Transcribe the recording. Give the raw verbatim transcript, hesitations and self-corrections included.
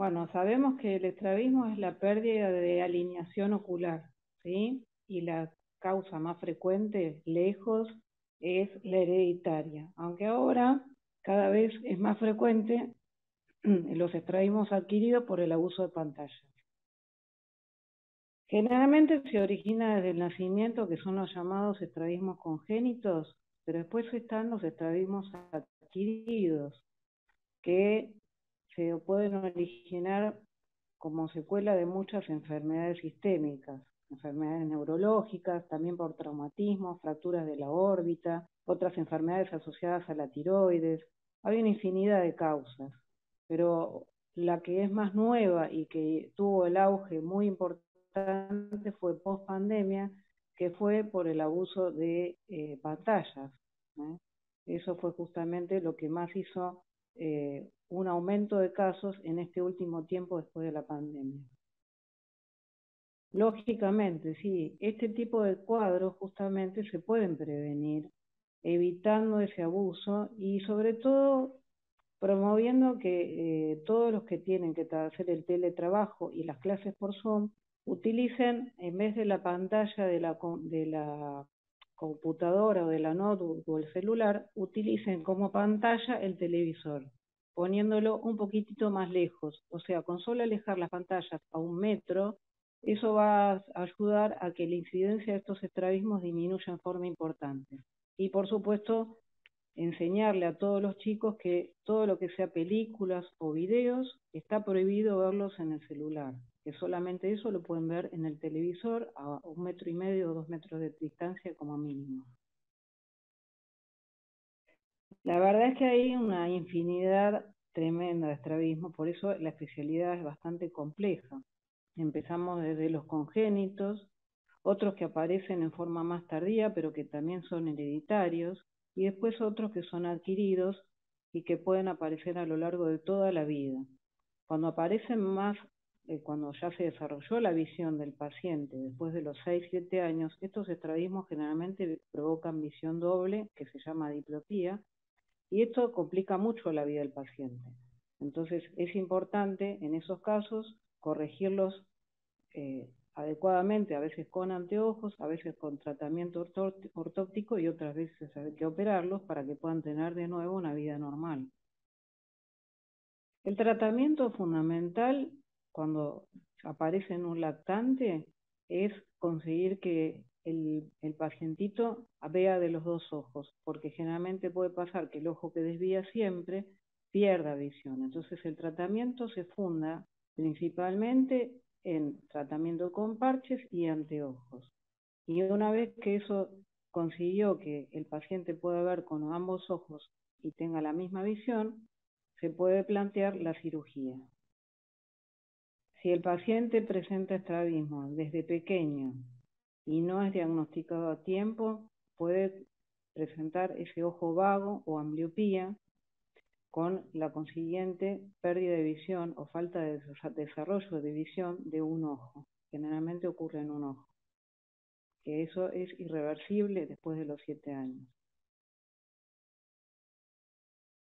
Bueno, sabemos que el estrabismo es la pérdida de alineación ocular, ¿sí? Y la causa más frecuente, lejos, es la hereditaria, aunque ahora cada vez es más frecuente los estrabismos adquiridos por el abuso de pantallas. Generalmente se origina desde el nacimiento, que son los llamados estrabismos congénitos, pero después están los estrabismos adquiridos, que se pueden originar como secuela de muchas enfermedades sistémicas, enfermedades neurológicas, también por traumatismo, fracturas de la órbita, otras enfermedades asociadas a la tiroides. Hay una infinidad de causas, pero la que es más nueva y que tuvo el auge muy importante fue post pandemia, que fue por el abuso de eh, pantallas. ¿eh? Eso fue justamente lo que más hizo eh, un aumento de casos en este último tiempo después de la pandemia. Lógicamente, sí, este tipo de cuadros justamente se pueden prevenir evitando ese abuso y sobre todo promoviendo que eh, todos los que tienen que hacer el teletrabajo y las clases por Zoom utilicen, en vez de la pantalla de la, de la computadora o de la notebook o el celular, utilicen como pantalla el televisor, poniéndolo un poquitito más lejos. O sea, con solo alejar las pantallas a un metro, eso va a ayudar a que la incidencia de estos estrabismos disminuya en forma importante. Y por supuesto, enseñarle a todos los chicos que todo lo que sea películas o videos está prohibido verlos en el celular, que solamente eso lo pueden ver en el televisor a un metro y medio o dos metros de distancia como mínimo. La verdad es que hay una infinidad tremenda de estrabismo, por eso la especialidad es bastante compleja. Empezamos desde los congénitos, otros que aparecen en forma más tardía, pero que también son hereditarios, y después otros que son adquiridos y que pueden aparecer a lo largo de toda la vida. Cuando aparecen más, eh, cuando ya se desarrolló la visión del paciente después de los seis siete años, estos estrabismos generalmente provocan visión doble, que se llama diplopía, y esto complica mucho la vida del paciente. Entonces es importante en esos casos corregirlos eh, adecuadamente, a veces con anteojos, a veces con tratamiento ortóptico y otras veces hay que operarlos para que puedan tener de nuevo una vida normal. El tratamiento fundamental cuando aparece en un lactante es conseguir que el, el pacientito vea de los dos ojos, porque generalmente puede pasar que el ojo que desvía siempre pierda visión. Entonces el tratamiento se funda principalmente en tratamiento con parches y anteojos. Y una vez que eso consiguió que el paciente pueda ver con ambos ojos y tenga la misma visión, se puede plantear la cirugía. Si el paciente presenta estrabismo desde pequeño y no es diagnosticado a tiempo, puede presentar ese ojo vago o ambliopía con la consiguiente pérdida de visión o falta de desarrollo de visión de un ojo. Generalmente ocurre en un ojo, que eso es irreversible después de los siete años.